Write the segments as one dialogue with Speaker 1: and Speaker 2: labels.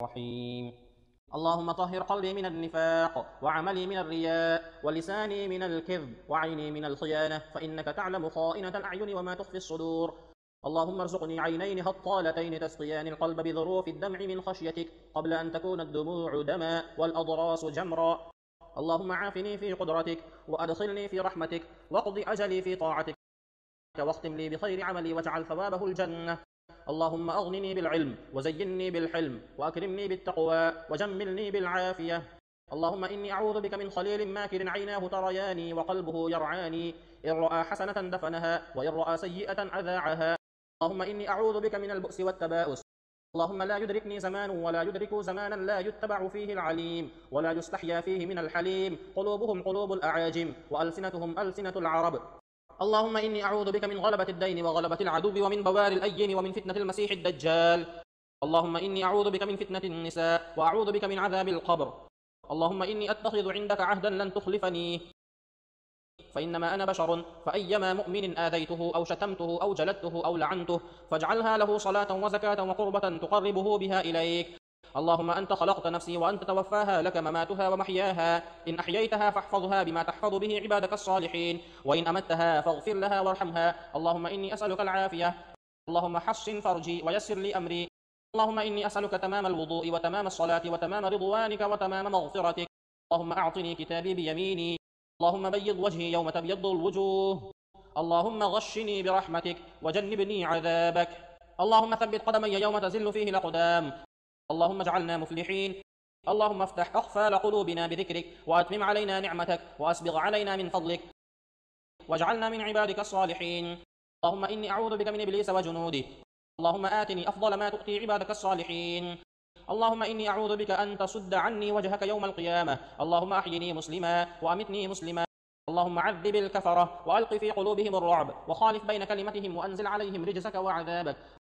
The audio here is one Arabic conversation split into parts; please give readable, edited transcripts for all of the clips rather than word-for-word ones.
Speaker 1: الرحيم. اللهم طهر قلبي من النفاق، وعملي من الرياء، ولساني من الكذب، وعيني من الخيانة، فإنك تعلم خائنة الأعين وما تخفي الصدور. اللهم ارزقني عينين هطالتين تسقيان القلب بظروف الدمع من خشيتك قبل أن تكون الدموع دما والأضراس جمرا. اللهم عافني في قدرتك، وأدخلني في رحمتك، واقض أجلي في طاعتك، واختم لي بخير عملي، واجعل ثوابه الجنة. اللهم أغنني بالعلم، وزينني بالحلم، وأكرمني بالتقوى، وجملني بالعافية. اللهم إني أعوذ بك من خليل ماكر عيناه ترياني وقلبه يرعاني، إن رأى حسنة دفنها، وإن رأى سيئة أذاعها. اللهم إني أعوذ بك من البؤس والتباؤس. اللهم لا يدركني زمان ولا يدرك زمانا لا يتبع فيه العليم ولا يستحيا فيه من الحليم، قلوبهم قلوب الأعاجم وألسنتهم ألسنة العرب. اللهم إني أعوذ بك من غلبة الدين وغلبة العدو ومن بوار الأيين ومن فتنة المسيح الدجال. اللهم إني أعوذ بك من فتنة النساء، وأعوذ بك من عذاب القبر. اللهم إني أتخذ عندك عهدا لن تخلفني، فإنما أنا بشر، فأيما مؤمن آذيته أو شتمته أو جلدته أو لعنته فاجعلها له صلاة وزكاة وقربة تقربه بها إليك. اللهم أنت خلقت نفسي وأنت توفاها، لك مماتها ومحياها، إن أحييتها فاحفظها بما تحفظ به عبادك الصالحين، وإن أمتها فاغفر لها وارحمها. اللهم إني أسألك العافية. اللهم حسن فرجي ويسر لي أمري. اللهم إني أسألك تمام الوضوء وتمام الصلاة وتمام رضوانك وتمام مغفرتك. اللهم أعطني كتابي بيميني. اللهم بيض وجهي يوم تبيض الوجوه. اللهم غشني برحمتك وجنبني عذابك. اللهم ثبت قدمي يوم تزل فيه الأقدام. اللهم اجعلنا مفلحين. اللهم افتح أقفال قلوبنا بذكرك، وأتمم علينا نعمتك، وأسبغ علينا من فضلك، واجعلنا من عبادك الصالحين. اللهم إني أعوذ بك من إبليس وجنوده. اللهم آتني أفضل ما تؤتي عبادك الصالحين. اللهم إني أعوذ بك أن تصد عني وجهك يوم القيامة. اللهم أحيني مسلما وأمتني مسلما. اللهم عذب الكفرة وألق في قلوبهم الرعب، وخالف بين كلمتهم، وأنزل عليهم رجزك وعذابك.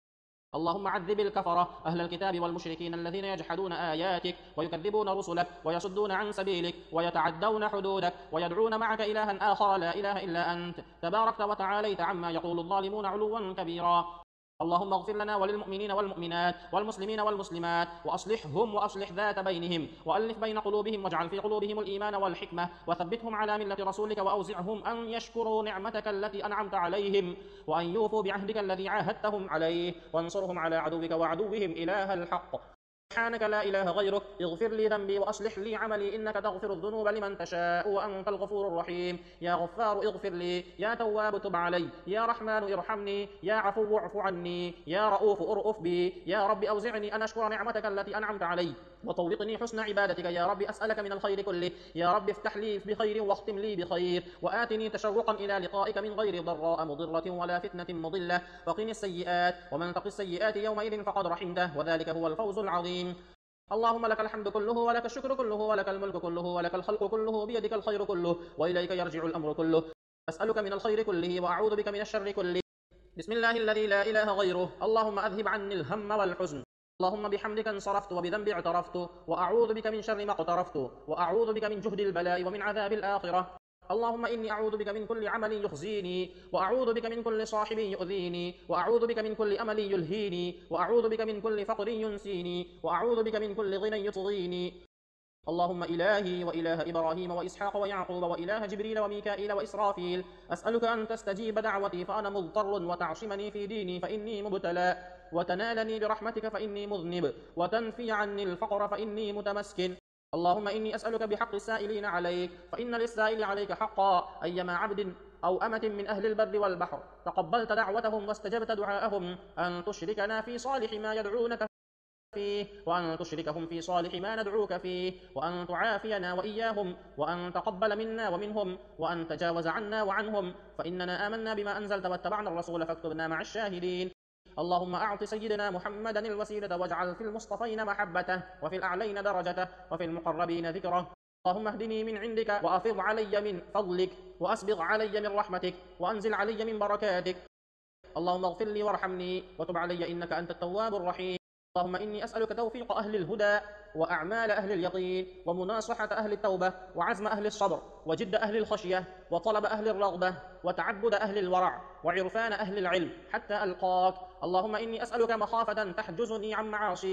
Speaker 1: اللهم عذب الكفرة أهل الكتاب والمشركين الذين يجحدون آياتك ويكذبون رسلك ويصدون عن سبيلك ويتعدون حدودك ويدعون معك إلها آخر لا إله إلا أنت، تباركت وتعاليت عما يقول الظالمون علوا كبيرا. اللهم اغفر لنا وللمؤمنين والمؤمنات والمسلمين والمسلمات، وأصلحهم وأصلح ذات بينهم، وألف بين قلوبهم، واجعل في قلوبهم الإيمان والحكمة، وثبتهم على ملة رسولك، وأوزعهم أن يشكروا نعمتك التي أنعمت عليهم، وأن يوفوا بعهدك الذي عاهدتهم عليه، وانصرهم على عدوك وعدوهم إله الحق. سبحانك لا إله غيرك، اغفر لي ذنبي وأصلح لي عملي، إنك تغفر الذنوب لمن تشاء وأنت الغفور الرحيم. يا غفار اغفر لي، يا تواب تب علي، يا رحمن ارحمني، يا عفو اعف عني، يا رؤوف ارؤف بي. يا رب أوزعني أن أشكر نعمتك التي أنعمت علي، وطوقني حسن عبادتك. يا رب أسألك من الخير كله. يا رب افتح لي بخير واختم لي بخير، وآتني تشوقا إلى لقائك من غير ضراء مضرة ولا فتنة مضلة، وقني السيئات، ومن تق السيئات يومئذ فقد رحمته، وذلك هو الفوز العظيم. اللهم لك الحمد كله، ولك الشكر كله، ولك الملك كله، ولك الخلق كله، بيدك الخير كله، وإليك يرجع الأمر كله. أسألك من الخير كله، وأعوذ بك من الشر كله. بسم الله الذي لا إله غيره. اللهم أذهب عني الهم والحزن. اللهم بحمدك انصرفت، وبذنبي اعترفت، وأعوذ بك من شر ما اقترفت، وأعوذ بك من جهد البلاء ومن عذاب الآخرة. اللهم إني أعوذ بك من كل عمل يخزيني، وأعوذ بك من كل صاحب يؤذيني، وأعوذ بك من كل أمل يلهيني، وأعوذ بك من كل فقر ينسيني، وأعوذ بك من كل غنى يطغيني. اللهم إلهي وإله إبراهيم وإسحاق ويعقوب وإله جبريل وميكائيل وإسرافيل، أسألك أن تستجيب دعوتي فأنا مضطر، وتعصمني في ديني فإني مبتلى، وتنالني برحمتك فإني مذنب، وتنفي عني الفقر فإني متمسكن. اللهم إني أسألك بحق السائلين عليك، فإن للسائل عليك حقا، أيما عبد أو أمة من أهل البر والبحر تقبلت دعوتهم واستجبت دعاءهم، أن تشركنا في صالح ما يدعونك فيه، وأن تشركهم في صالح ما ندعوك فيه، وأن تعافينا وإياهم، وأن تقبل منا ومنهم، وأن تجاوز عنا وعنهم، فإننا آمنا بما أنزلت واتبعنا الرسول فاكتبنا مع الشاهدين. اللهم أعط سيدنا محمدا الوسيلة، واجعل في المصطفين محبته، وفي الأعلين درجته، وفي المقربين ذكره. اللهم اهدني من عندك، وأفض علي من فضلك، وأسبغ علي من رحمتك، وأنزل علي من بركاتك. اللهم اغفر لي وارحمني وتب علي، إنك أنت التواب الرحيم. اللهم إني أسألك توفيق أهل الهدى، وأعمال أهل اليقين، ومناصحة أهل التوبة، وعزم أهل الصبر، وجد أهل الخشية، وطلب أهل الرغبة، وتعبد أهل الورع، وعرفان أهل العلم، حتى ألقاك. اللهم إني أسألك مخافة تحجزني عن معاصيك،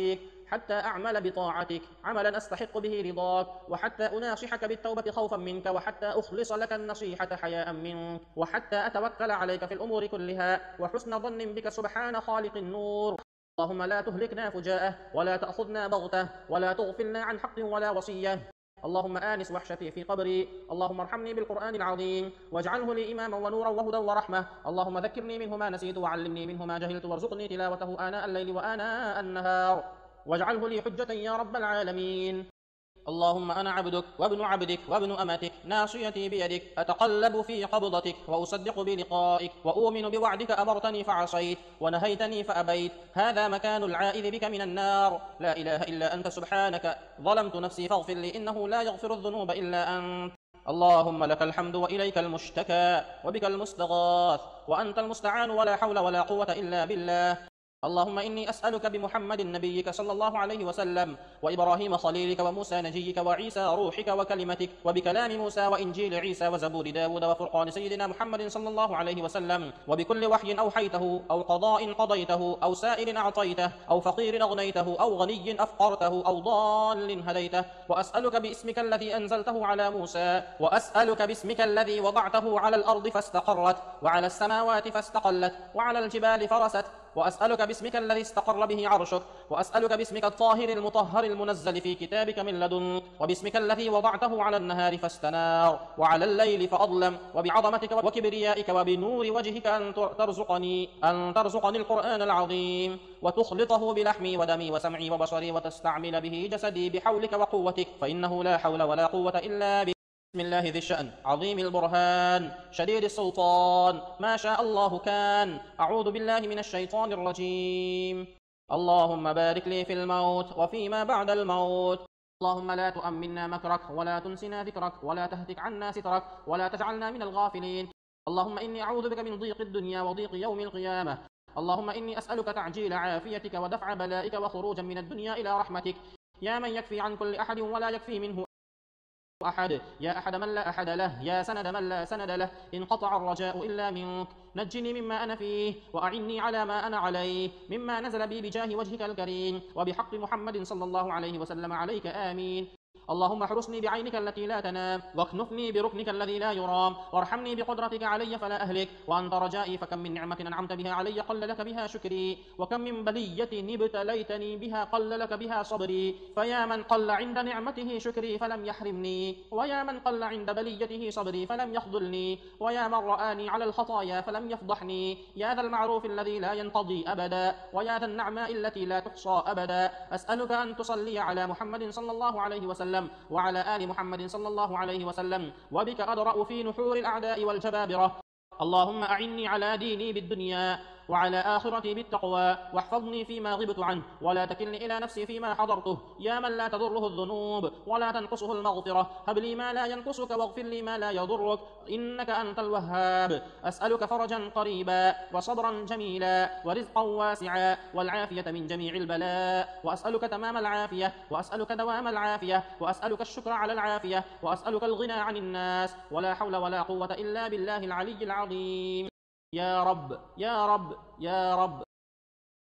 Speaker 1: حتى أعمل بطاعتك عملا أستحق به رضاك، وحتى أناصحك بالتوبة خوفا منك، وحتى أخلص لك النصيحة حياء منك، وحتى أتوكل عليك في الأمور كلها وحسن ظن بك سبحان خالق النور. اللهم لا تهلكنا فجاءة، ولا تأخذنا بغتة، ولا تغفلنا عن حق ولا وصية. اللهم آنس وحشتي في قبري. اللهم ارحمني بالقرآن العظيم واجعله لي إماما ونورا وهدى ورحمة. اللهم ذكرني منه ما نسيت وعلمني منه ما جهلت وارزقني تلاوته آناء الليل وآناء النهار، واجعله لي حجة يا رب العالمين. اللهم أنا عبدك وابن عبدك وابن أمتك، ناصيتي بيدك، أتقلب في قبضتك، وأصدق بلقائك، وأؤمن بوعدك. أمرتني فعصيت، ونهيتني فأبيت. هذا مكان العائذ بك من النار. لا إله إلا أنت سبحانك، ظلمت نفسي فاغفر لي، إنه لا يغفر الذنوب إلا أنت. اللهم لك الحمد وإليك المشتكى وبك المستغاث، وأنت المستعان، ولا حول ولا قوة إلا بالله. اللهم إني أسألك بمحمد نبيك صلى الله عليه وسلم، وإبراهيم خليلك، وموسى نجيك، وعيسى روحك وكلمتك، وبكلام موسى وإنجيل عيسى وزبور داود وفرقان سيدنا محمد صلى الله عليه وسلم، وبكل وحي أوحيته أو قضاء قضيته أو سائل أعطيته أو فقير أغنيته أو غني أفقرته أو ضال هديته. وأسألك باسمك الذي أنزلته على موسى، وأسألك باسمك الذي وضعته على الأرض فاستقرت، وعلى السماوات فاستقلت، وعلى الجبال فرست. وأسألك باسمك الذي استقر به عرشك، وأسألك باسمك الطاهر المطهر المنزل في كتابك من لدنك، وباسمك الذي وضعته على النهار فاستنار، وعلى الليل فأظلم، وبعظمتك وكبريائك وبنور وجهك أن ترزقني القرآن العظيم، وتخلطه بلحمي ودمي وسمعي وبصري، وتستعمل به جسدي بحولك وقوتك، فإنه لا حول ولا قوة إلا بك. بسم الله ذي الشأن عظيم البرهان شديد السلطان، ما شاء الله كان. أعوذ بالله من الشيطان الرجيم. اللهم بارك لي في الموت وفيما بعد الموت. اللهم لا تؤمنا مكرك، ولا تنسنا ذكرك، ولا تهتك عنا سترك، ولا تجعلنا من الغافلين. اللهم إني أعوذ بك من ضيق الدنيا وضيق يوم القيامة. اللهم إني أسألك تعجيل عافيتك ودفع بلائك وخروجا من الدنيا إلى رحمتك، يا من يكفي عن كل أحد ولا يكفي منه أحد، يا أحد من لا أحد له، يا سند من لا سند له. انقطع الرجاء إلا منك، نجني مما أنا فيه، وأعني على ما أنا عليه، مما نزل بي بجاه وجهك الكريم، وبحق محمد صلى الله عليه وسلم عليك آمين. اللهم احرسني بعينك التي لا تنام، واكنفني بركنك الذي لا يرام، وارحمني بقدرتك علي فلا أهلك، وأنت رجائي. فكم من نعمة أنعمت بها علي قل لك بها شكري، وكم من بلية ابتليتني بها قل لك بها صبري. فيا من قل عند نعمته شكري فلم يحرمني، ويا من قل عند بليته صبري فلم يخذلني، ويا من رآني على الخطايا فلم يفضحني. يا ذا المعروف الذي لا ينقضي أبدا، ويا ذا النعماء التي لا تحصى أبدا. أسألك أن تصلي على محمد صلى الله عليه وسلم وعلى آل محمد صلى الله عليه وسلم، وبك أدرأ في نحور الأعداء والجبابرة. اللهم أعني على ديني بالدنيا، وعلى آخرتي بالتقوى، واحفظني فيما غبت عنه، ولا تكلني إلى نفسي فيما حضرته. يا من لا تضره الذنوب ولا تنقصه المغفرة، هب لي ما لا ينقصك واغفر لي ما لا يضرك، إنك أنت الوهاب. أسألك فرجا قريبا، وصبرا جميلا، ورزقا واسعا، والعافية من جميع البلاء. وأسألك تمام العافية، وأسألك دوام العافية، وأسألك الشكر على العافية، وأسألك الغنى عن الناس، ولا حول ولا قوة إلا بالله العلي العظيم. يا رب يا رب يا رب.